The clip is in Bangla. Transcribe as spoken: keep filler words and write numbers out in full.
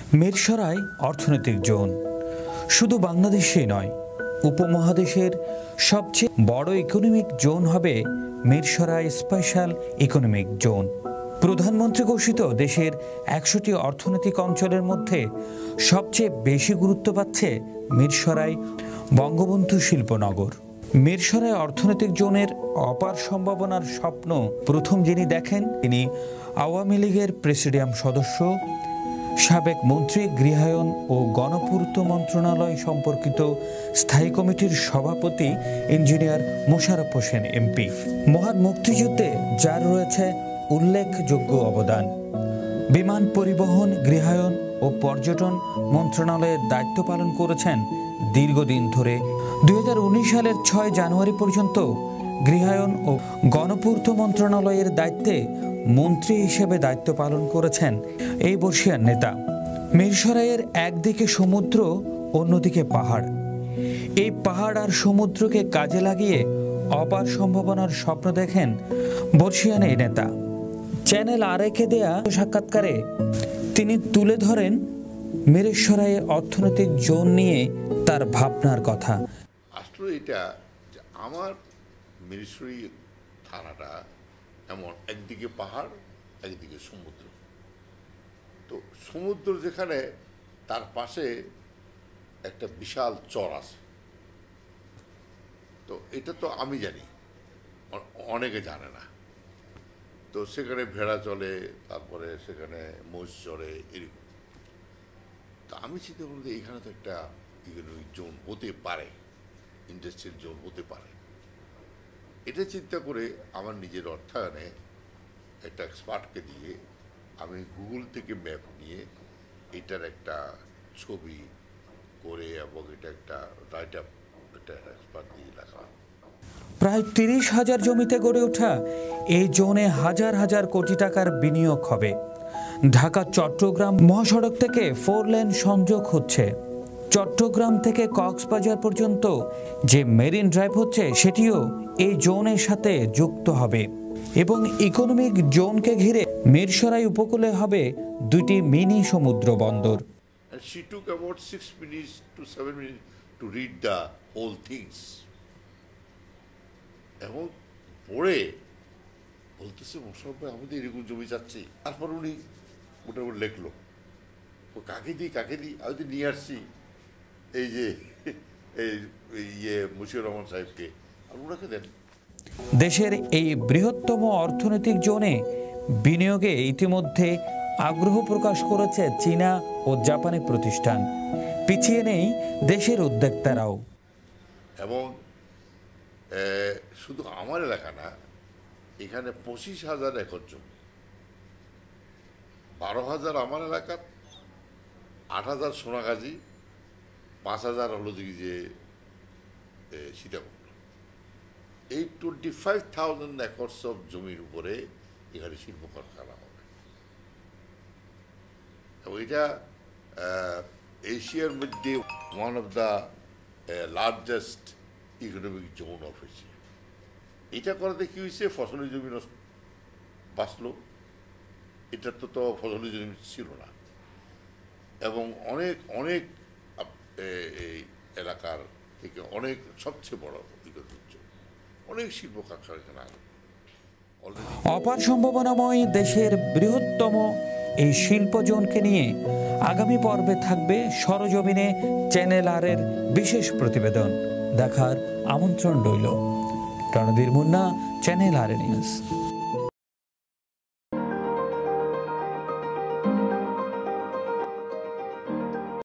মিরসরাই অর্থনৈতিক জোন শুধু বাংলাদেশেই নয়, উপমহাদেশের সবচেয়ে বড় ইকোনমিক জোন হবে মিরসরাই স্পেশাল ইকোনমিক জোন। প্রধানমন্ত্রী ঘোষিত দেশের একশোটি অর্থনৈতিক অঞ্চলের মধ্যে সবচেয়ে বেশি গুরুত্ব পাচ্ছে মিরসরাই বঙ্গবন্ধু শিল্পনগর। মিরসরাই অর্থনৈতিক জোনের অপার সম্ভাবনার স্বপ্ন প্রথম যিনি দেখেন তিনি আওয়ামী লীগের প্রেসিডিয়াম সদস্য, সাবেক মন্ত্রী, গৃহায়ন ও গণপূর্ত মন্ত্রণালয় সম্পর্কিত স্থায়ী কমিটির সভাপতি ইঞ্জিনিয়ার মোশাররফ হোসেন এমপি। মহান মুক্তিযুদ্ধে যার রয়েছে উল্লেখযোগ্য অবদান। বিমান পরিবহন, গৃহায়ন ও পর্যটন মন্ত্রণালয়ের দায়িত্ব পালন করেছেন দীর্ঘদিন ধরে। দুই হাজার উনিশ সালের ছয় জানুয়ারি পর্যন্ত গৃহায়ন ও গণপূর্ত মন্ত্রণালয়ের দায়িত্বে মন্ত্রী হিসেবে দায়িত্ব পালন করেছেন এই বর্ষীয়ার নেতা। মিরসরাইয়ের একদিকে সমুদ্র, অন্যদিকে পাহাড়। এই পাহাড় আর সমুদ্রকে কাজে লাগিয়ে অপার সম্ভাবনার স্বপ্ন দেখেন বর্ষীয়ান এই নেতা। চ্যানেল আরেকে দেয়া সাক্ষাৎকারে তিনি তুলে ধরেন মিরসরাইয়ের অর্থনৈতিক জোন নিয়ে তার ভাবনার কথা। আসলে এটা আমার মিরসরাই থানাটা এমন, একদিকে পাহাড়, একদিকে সমুদ্র। তো সমুদ্র যেখানে, তার পাশে একটা বিশাল চর আছে। তো এটা তো আমি জানি, অনেকে জানে না। তো সেখানে ভেড়া চলে, তারপরে সেখানে মোষ চড়ে, এরকম। তো আমি চিন্তা করলাম যে এখানে তো একটা ইকোনমিক জোন হতে পারে, ইন্ডাস্ট্রিয়াল জোন হতে পারে। এটা চিন্তা করে আমার নিজের অর্থায়নে একটা এক্সপার্টকে দিয়ে আমি গুগল থেকে ম্যাপ নিয়ে এটার একটা ছবি করে এবং এটা একটা রাইট আপ একটা এক্সপার্ট দিয়ে লেখা। প্রায় তিরিশ হাজার জমিতে গড়ে ওঠা এই জোনে হাজার হাজার কোটি টাকার বিনিয়োগ হবে। ঢাকা চট্টগ্রাম মহাসড়ক থেকে ফোর লেন সংযোগ হচ্ছে। চট্টগ্রাম থেকে কক্সবাজার পর্যন্ত যে মেরিন ড্রাইভ হচ্ছে সেটিও এই জোনের সাথে যুক্ত হবে এবং ইকোনমিক জোনকে ঘিরে মিরসরাই উপকূলে হবে দুটি মিনি সমুদ্র বন্দর। She took about six minutes to seven minutes to read the whole things. এবং পড়ে বলতেছে, মোশাররফ ভাই আমাদের এরকম জমি যাচ্ছে। তারপর উনি মোটামুটি লেখলো, ও কাকে দিই কাকে দিই, আমি তো নিয়ে আসছি এই যে এই ইয়ে মুশিউর রহমান সাহেবকে, আর ওনাকে দেন। দেশের এই বৃহত্তম অর্থনৈতিক জোনে বিনিয়োগে ইতিমধ্যে আগ্রহ প্রকাশ করেছে চীনা ও জাপানি প্রতিষ্ঠান। পিছিয়ে নেই দেশের উদ্যোক্তারাও। এবং শুধু আমার এলাকা না, এখানে পঁচিশ হাজার একর জমি, বারো হাজার আমার এলাকা, আট হাজার সোনাগাজী, পাঁচ হাজার হলো দিকে যে সীতাকুণ্ড। এই twenty five thousand acres of জমির উপরে এখানে শিল্প কারখানা হবে। এবং এটা এশিয়ার মধ্যে one of the largest economic zone of Asia. এটা করাতে কি হয়েছে, ফসলি জমি বাঁচলো। এটা তো তো ফসলি জমি ছিল না। এবং অনেক অনেক এই এলাকার থেকে অনেক সবচেয়ে বড় ইকোনমিক জোন, অনেক শিল্প কারখানা। অপার সম্ভাবনাময় দেশের বৃহত্তম এই শিল্প জোনকে নিয়ে আগামী পর্বে থাকবে সরজমিনে চ্যানেল আর এর বিশেষ প্রতিবেদন। দেখার আমন্ত্রণ রইল। Randhir Munna, channel R news.